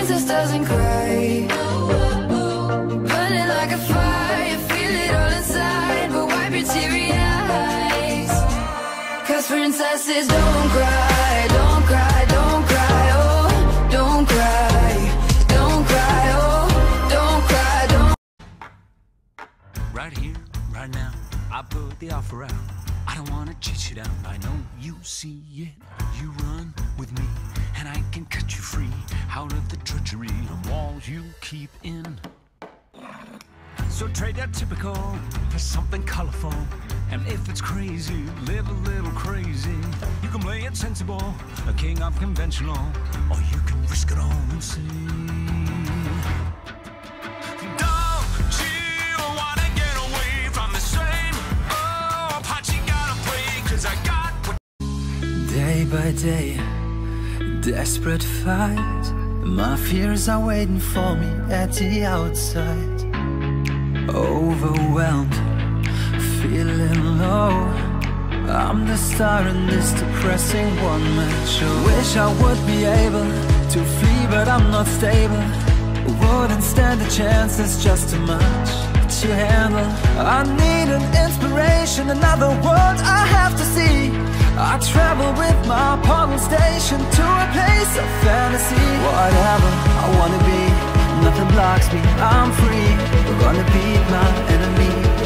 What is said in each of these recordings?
princess doesn't cry. Burning like a fire, feel it all inside, but wipe your teary eyes. 'Cause princesses don't cry, don't cry, don't cry, oh, don't cry, don't cry, oh, don't cry, don't. Right here, right now, I put the offer out. I don't wanna cheat you down, I know you see it. You run with me, and I can cut you free out of the treachery of walls you keep in. So trade that typical for something colorful. And if it's crazy, live a little crazy. You can play it sensible, a king of conventional, or you can risk it all and see. Day by day, desperate fight. My fears are waiting for me at the outside. Overwhelmed, feeling low. I'm the star in this depressing one-man show. Wish I would be able to flee, but I'm not stable. Wouldn't stand a chance, it's just too much to handle. I need an inspiration, another world I have to see. I travel with my portal station to a place of fantasy. Whatever I wanna be, nothing blocks me, I'm free. We're gonna beat my enemies.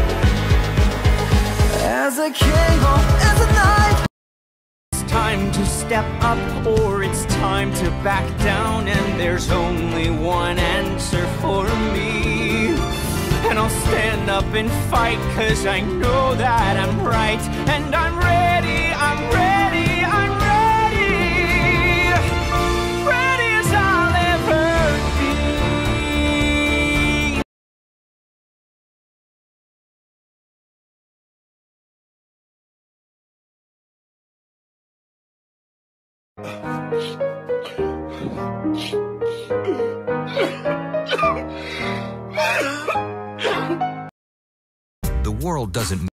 As a king or as a knight. It's time to step up or it's time to back down, and there's only one answer for me. And I'll stand up and fight, 'cause I know that I'm right. And I'm ready, I'm ready, I'm ready. Ready as I'll ever be. The world doesn't